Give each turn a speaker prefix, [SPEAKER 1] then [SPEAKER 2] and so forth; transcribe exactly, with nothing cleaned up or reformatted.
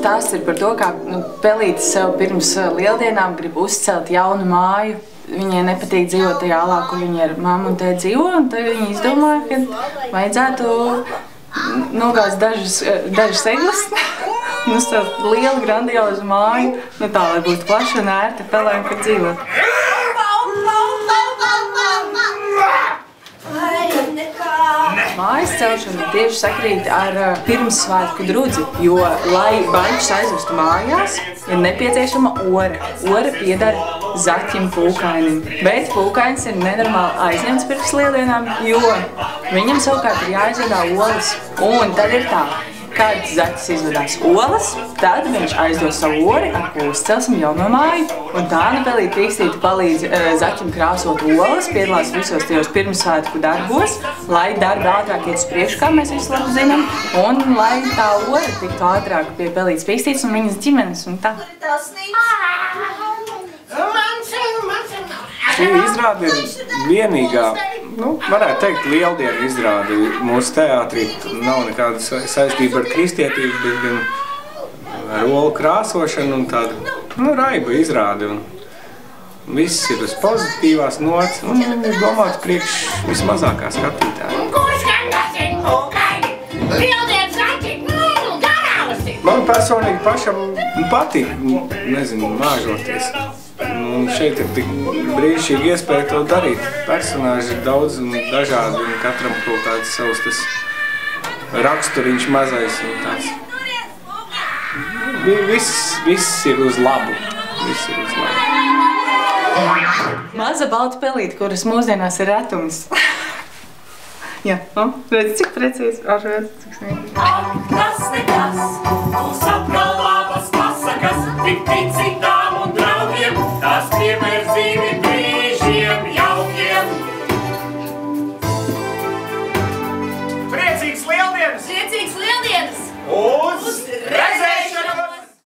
[SPEAKER 1] stāsts ir par to, kā nu, Pelīte sev pirms lieldienām grib uzcelt jaunu māju. Viņai nepatīk dzīvot tajā alā, kur viņa ar mammu un tēti dzīvo, un tad viņa izdomāja, ka vajadzētu nogāzt dažas, dažas egles, un uzcelt lielu, grandiozu māju, nu tā, lai būtu plaša un ērta pelēm, kur dzīvot. Mājas celšana tieši sakrīt ar pirmssvētku drudzi, jo, lai baļķus aizvestu mājās, ir nepieciešama ore. Ore pieder zaķim Pūkainim, bet Pūkainis ir nenormāli aizņemts pirms lieldienām, jo viņam savukārt ir jāizvedā olas. Un tad ir tā, kad zaķis izvedās olas, tad viņš aizdos savu ori, ar ko uzcelsim jauno māju. Un tā nu Pelīte Pīkstīte palīdz e, zaķim krāsot olas, piedalās visos tajos pirmssvētku darbos, lai darbi ātrāk iet uz priekšu, kā mēs visi labi zinām, un lai tā ora tiktu ātrāk pie Pelītes Pīkstītes un viņas ģimenes un tā.
[SPEAKER 2] Šī izrāde ir vienīgā, nu, varētu teikt, lieldienu izrāde mūsu teātrī. Nav nekāda saistība ar kristietību, bet gan ar olu krāsošanu un tādu, nu, raibu izrādi. Un viss ir uz pozitīvās nots un ir domāts priekš vismazākā skatītāja. Man personīgi pašam patīk, nezinu, māžoties. Un šeit ir tik brīnišķīgi iespēja to darīt. Personāži ir daudz un dažādi, un katram kaut tāds savs tas raksturiņš mazais un tāds. Viss, viss ir uz labu. Viss ir uz labu.
[SPEAKER 1] Maza balta pelīte, kuras mūsdienās ir retums. Jā, o, redz, cik precīzi, ar redz, cik smīgi.
[SPEAKER 3] Kas nekas, tu sapro labas pasakas, tik tici tām un draugiem, tās piemēr dzīvi brīžiem jaukiem. Priecīgs lieldienas!
[SPEAKER 4] Priecīgs lieldienas!
[SPEAKER 3] Uz redzēšanos!